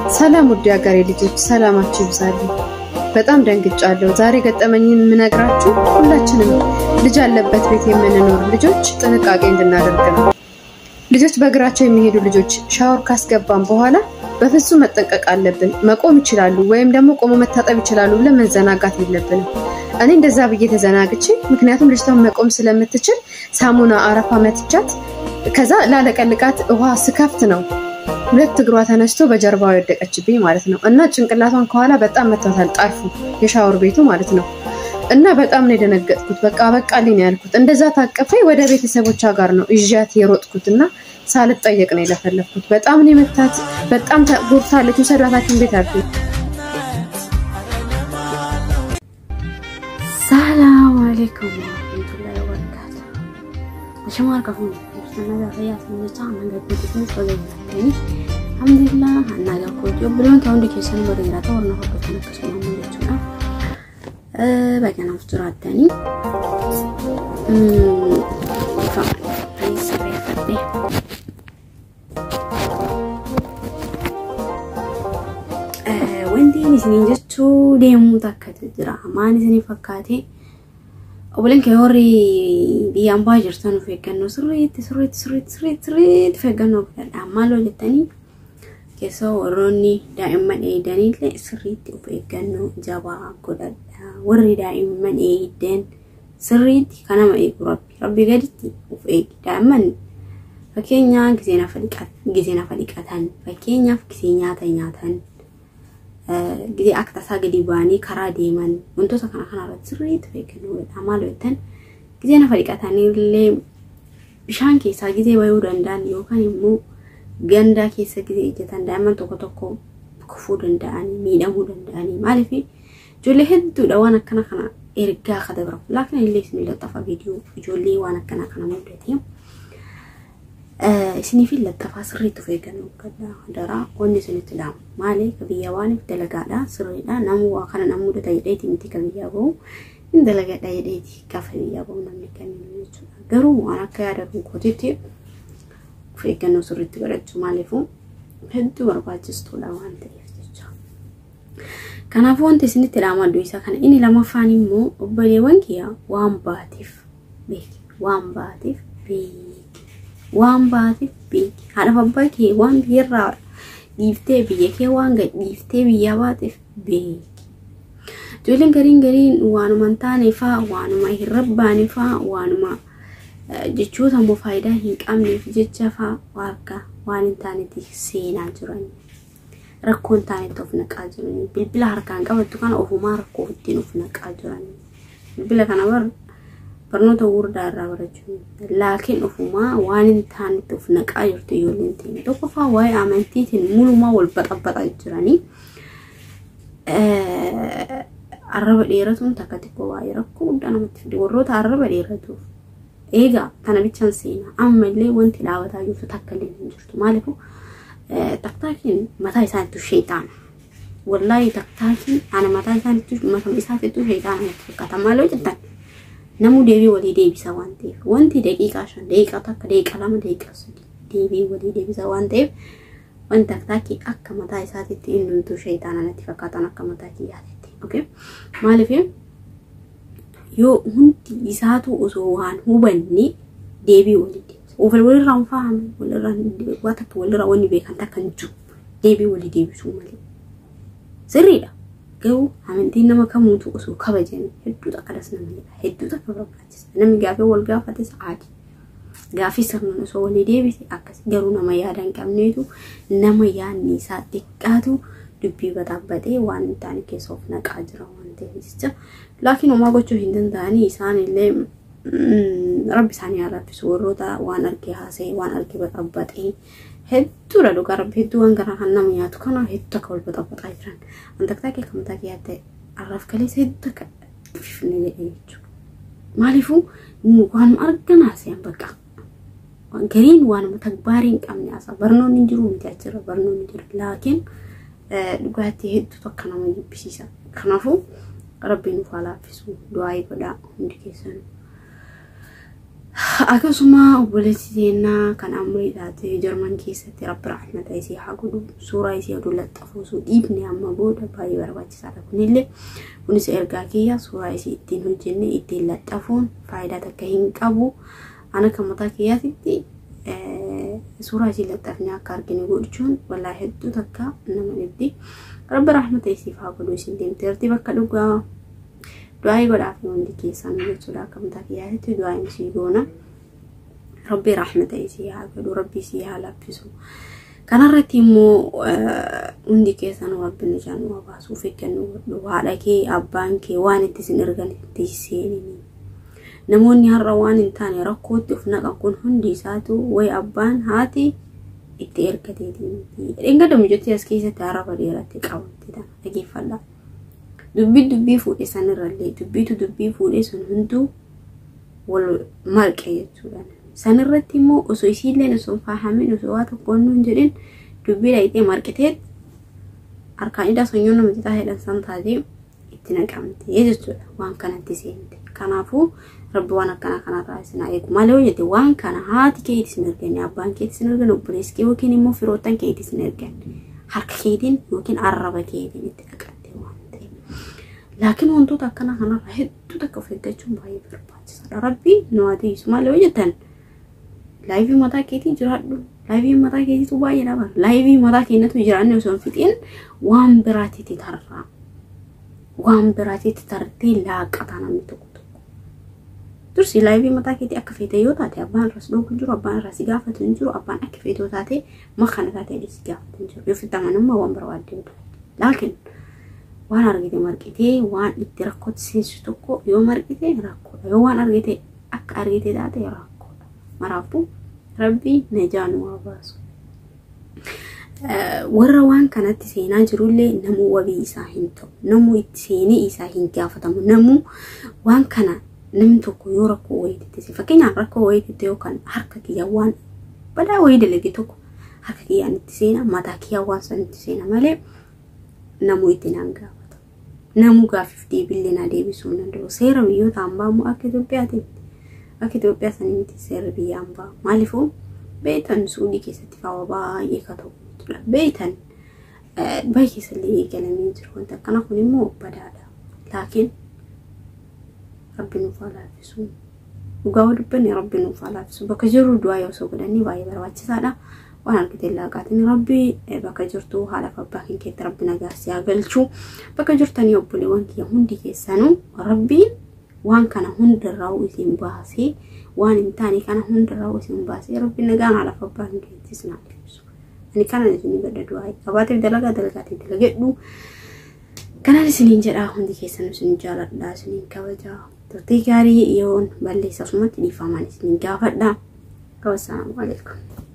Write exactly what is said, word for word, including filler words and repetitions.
ሰላም ውድ ያገሬ ልጆች ሰላማችሁ ይብዛልኝ በጣም ደንግጫለሁ ዛሬ ገጠመኝን ምነግራችሁ ሁላችንም ልጅ ያለበት ቤት የምንኖር ልጆች ጥንቃቄ እንድናደርግ ነው ልጆች በእግራቸው የሚሄዱ ልጆች ሻወር ካስገባን በኋላ በፍጹም መጠንቀቅ አለብን መቆም ይችላሉ ወይም ደግሞ ቆሞ መታጠብ ይችላሉ ብለን መዘናጋት የለብንም እኔ እንደዛ ብዬ ተዘናግቼ ምክንያቱም ልጅቷን መቆም ስለምትችል ሳሙና አረፋ መትቻት ከዛ ላለቀልቃት ውሃ ስከፍት ነው ሁለት እግሯ ተነስቶ በጀርባው ወደቀችብኝ ማለት ነው እና ጭንቅላቷን ከኋላ በጣም መታታል ጣርፉ የሻወር ቤቱ ማለት ነው እና በጣም ነው ደነገጥኩት በቃ በቃልኝ ያልኩት እንደዛ ታቀፈኝ ወደ ቤተሰቦቿ ጋር ነው እጃት የሮጥኩትና ሳልጠየቅ ነው ለፈለኩት በጣም ነው መታት በጣም ተጎርታለች ወሰዳታችን ቤት አርኩ ሰላም አለይኩም ወራህመቱላሂ ወበረካቱ አሽማርካሁን أنا غيرت من الطعم عند بيتنا صغيرة الحمد لله أنا جاكوت يبلون كون دي كيسان بريرة تورنا فقطنا كسرنا من الجنة بقى نفطر الثاني فعلا هاي سبعة فردي وندي نسني جتو ديمو تاكت الدراما ما نسني فكاتي أولاً كهوري بيان باجر تانو فيكانو سريت سريت سريت سريت سريت فيكانو بالأعمالو للتاني كيسو وروني دائما ايداني لي سريت وفيكانو جابا قدد وري دائما ايدان سريت كان ما ايق ربي ربي قدتي وفيك دائما فكينيا كزينا فلقات كزينا فلقاتان فكينيا فكسينيا تينياتان gidi akta sagadi bani kara deman unto sakana kana ratsrit fekeno amal wetan gidi na fariqatani le bishan ke sa gidi wayu dandan yo kan mu ganda ke sa gidi jetan daman toko toko kufu dandan mi damu dandan malifi jole heddu dawana kana kana erga khadabra lakin ile ismi la tafa video jole wana kana kana mudati سني في التفاصيل تفيقنو كذا درا وني سنت دام مالي كبيوان بدلغادا سريدا نمو واخنا نمو دايديتي متي كبيابو ان دلغا دايديتي كافيابو نمي كانو غرو وانا كيادو كوتيتي فيقنو سريت غرچ مالفو هدو ورباچستو لاوانت يفتچا كانا فونت سنت دام دويسا كان اني لما فاني مو وبلي وانكيا وان باتيف بيك وان باتيف بي وان باتي بيك أنا باباك وان بيرا ديفتي بيك وان قد ديفتي بيا باتي بيك تقولين قرين قرين وانو منتاني فا وانو ما يهرباني فا وانو ما جيشوتا مفايدة هيك أمني في جيشا فا واركا وان انتاني تيسينا جراني ركون تاني توفنك أجراني بالبلا هركان قبل تكان أوفو ما ركو فتين وفنك أجراني بالبلا كان أبر برنو تور دار رجل لكن أفما وان تاني تفنك أجر تيولين تين توقفا واي عملتي تين ملو ما والبطبط أجراني الربع ليرتون تكتكو واي ركو أنا متفدي وروت الربع ليرتو إيجا أنا بيتشان سينا أما اللي وانت لاوة تاجو فتكلين نجرتو مالكو تكتاكين متى يسانتو الشيطان والله تكتاكين أنا متى يسانتو متى يسانتو الشيطان يتفكتا مالو جدا نمو ديبي ولي ديبي سوانتيف وانتي دقيقة عشان دقيقة تك دقيقة لما دقيقة سجي ديبي ولي ديبي سوانتيف وانتك تاكي أكا متاي ساتيتي إنو انتو شيطانا نتفكاتان أكا متاكي ياتيتي أوكي مالي فيه يو هنتي يساتو أسوهان هو بني ديبي ولي ديبي وفي الولي رام فاهم ولي رام واتك ولي رواني بيكان تاكن جو ديبي ولي ديبي سو مالي سريدا جو عملتين نما كموتو أسو كبجين هدو تقرسنا مليلا هدو تقرباتيس نمي قافي والقافتيس عادي قافي سرنا نسو ولي ديبسي أكس جارو نما يادان كامنيتو نما يان نيسا تكاتو دبي بطابتي وان تاني كيسوفنا كاجرا وان تهيستا لكن وما قوشو هندن داني إساني اللي ربي ساني عرفي سوروتا وان أركي هاسي وان أركي بطابتي هدو لدو قرب هدو وانقرا خانا مياتو كانا هدو تكول بطابت عجران عندك تاكي كم تاكي هاتي عرف كليس هدو تكا بفني لأيجو مالفو وان مأرقنا سيان بقى وان قرين وان متكبارين كامني أصلا برنو ننجرو متأجر برنو ننجر لكن لقو هاتي هدو تكنا ما يجيب بسيسا كنافو ربي نفالا فيسو دعاي بدا هندي كيسان akkasuma obboleettiina kan amrii taate Jarman keessatti rabbi rahmata isii haa godhu suuraa isii oduu laxxafuusu dhiibni amma booda baay'ee barbaachisaadha kunillee kunis ergaa kiyya suuraa isii ittiin hojjenne ittiin laxxafuun faayidaa takka hin qabu ana kan mataa kiyyaatitti suuraa isii laxxafnee akka arginu godhuun wallaahi hedduu takka nama dhibdi rabbi rahmata isii haa godhu isin deemteerti bakka dhugaa du'aa godhaaf hundi keessan jechuudha akka mataa kiyyaatitti du'aa isii goona rabbi rahmata isii haa godhu rabbi isii haa laaffisu kanarratti immoo hundi keessan rabbi nu jaanu baasuuf eeggannu godhu haadha kee abbaan kee waan itti sin erganitti seenini namoonni har'a waan hin taane rakkootti of naqan kun hundi isaatu way abbaan haati itti ergateetii engadamu jettee as keessatti araba dheeratti qabatti dha dhageeffadha dubbii dubbii fuudhee sanirrallee dubbiitu dubbii fuudhee sun hunduu wal marqee jechuudha sanirratti immoo osoo isiilleen osoo fahamin osoo waa tokkoon nun jedhin dubbii dhayitee marqitee harkaan idaa sonyoon namatti taa'eedhaan san taatee itti naqamte jechuudha waan kanatti seente kanaafuu rabbi waan akkana kanarraa isin haa eegu malee hojjete waan kana haati kee itti sin erganne abbaan kee itti sin erganne obboleessi kee yookiin immoo firoottan kee itti sin erganne harka keetiin yookiin arraba keetiin itti dhaqatte waan ta'eef laakiin wantoota akkana kanarraa hedduu takka of eeggachuun baay'ee barbaachisaadha rabbi nu adiisu malee hojjetan laayivii mataa keetii jiraadhu laayivii mataa keetiitu baay'ee dhabara laayivii mataa keenyatu jiraanne osoo hin fixiin waan biraatiitti tarraa waan biraatiitti tartee laaqataa namni tokko dursi laayivii mataa keetii akka feete yoo taate abbaan irras dhoogu jiru abbaan irras gaafatu hin jiru abbaan akka feete yoo taate makkana taate dhis gaafatu hin jiru yoo fitamanummaa waan barbaadde yoo taate laakiin waan argite marqitee waan itti rakkootsisu tokko yoo marqite rakkoodha yoo waan argite akka argite taate rakkoodha maraafuu rabbi najaanu waa baasu warra waan kanatti seenaa jirullee namuu wabii isaa hin ta'u namuu itti seenee isaa hin gaafatamu namuu waan kana namni tokko yoo rakkoo wayitite si fakkeenyaaf rakkoo wayitite yookaan harka kiyyaa waan badaa wayii dalage tokko harka kiyyaan itti seena mataa kiyyaa waan san itti seena malee namuu itti naan gaafata namuu gaaffii deebiillee na deebisuu hin danda'u seera biyyoota hambaa immoo akka Itoophiyaati akka Itoophiyaa sanii miti seera biyya hambaa maaliifuu beektan suudii keessatti fa'aa baay'ee ka ta'u beektan baay'ee keessallee eegalamee jiru wanta akkana kun immoo badaadha laakiin rabbi nuuf haa laaffisu dhugaa dubbanne rabbi nuuf haa laaffisu bakka jirru du'aa yoo osoo godhanii baay'ee barbaachisaadha waan argite laaqaatiin rabbi bakka jirtu haala abbaa keetti rabbi nagaarsi haa galchu bakka jirtanii obboleewwan kiyya hundi keessanuu rabbiin waan kana hundarraa isin baasee waan hin taane kana hundarraa isin baasee rabbi nagaan haala abbaa keetti isin haa laaffisu ani kana isin gadda du'aa qabaateef dalagaa dalagaatiif dalagedhu kanaan isiniin jedhaa hundi keessanuu isin jaaladhaa isiniin kabajaa Tertiga hari ion balik sasumati di faman isni gafat dah. Wassalamualaikum.